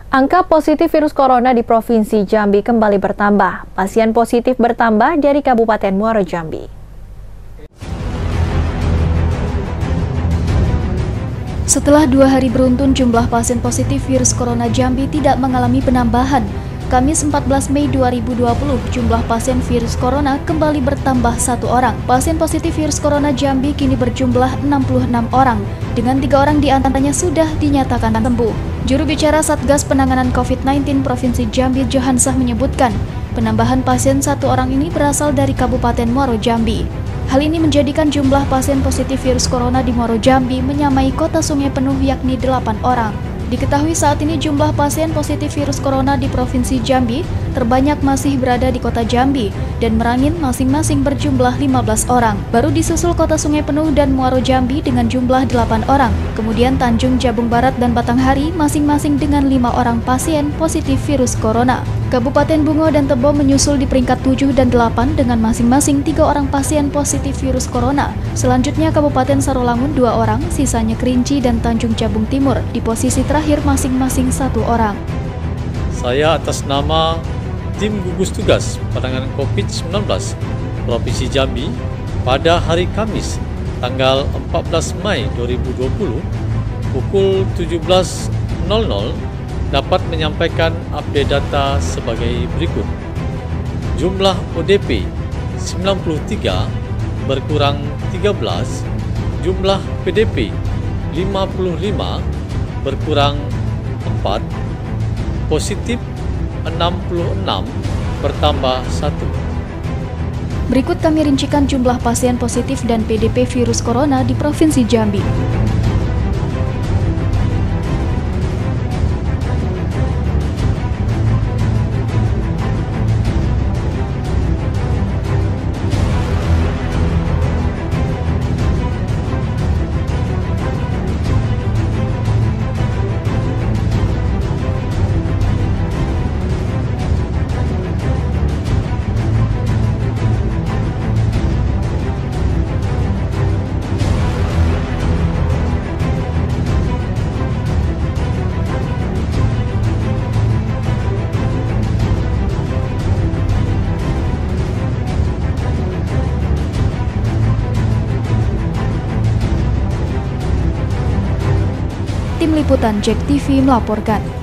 Angka positif virus corona di Provinsi Jambi kembali bertambah. Pasien positif bertambah dari Kabupaten Muaro Jambi. Setelah 2 hari beruntun, jumlah pasien positif virus corona Jambi tidak mengalami penambahan. Kamis 14 Mei 2020, jumlah pasien virus corona kembali bertambah 1 orang. Pasien positif virus corona Jambi kini berjumlah 66 orang, dengan 3 orang diantaranya sudah dinyatakan sembuh. Juru bicara Satgas Penanganan COVID-19 Provinsi Jambi, Johansah, menyebutkan penambahan pasien 1 orang ini berasal dari Kabupaten Muaro Jambi. Hal ini menjadikan jumlah pasien positif virus corona di Muaro Jambi menyamai Kota Sungai Penuh, yakni 8 orang. Diketahui saat ini jumlah pasien positif virus corona di Provinsi Jambi terbanyak masih berada di Kota Jambi dan Merangin masing-masing berjumlah 15 orang. Baru disusul Kota Sungai Penuh dan Muaro Jambi dengan jumlah 8 orang. Kemudian Tanjung Jabung Barat dan Batanghari masing-masing dengan 5 orang pasien positif virus corona. Kabupaten Bungo dan Tebo menyusul di peringkat 7 dan 8 dengan masing-masing 3 orang pasien positif virus corona. Selanjutnya Kabupaten Sarolangun 2 orang, sisanya Kerinci dan Tanjung Jabung Timur di posisi terakhir masing-masing 1 orang. Saya atas nama Tim Gugus Tugas Penanganan COVID-19 Provinsi Jambi pada hari Kamis tanggal 14 Mei 2020 pukul 17.00 dapat menyampaikan update data sebagai berikut. Jumlah ODP 93 berkurang 13, jumlah PDP 55 berkurang 4, positif 66 bertambah 1. Berikut kami rincikan jumlah pasien positif dan PDP virus corona di Provinsi Jambi. Tim Liputan JEK TV melaporkan.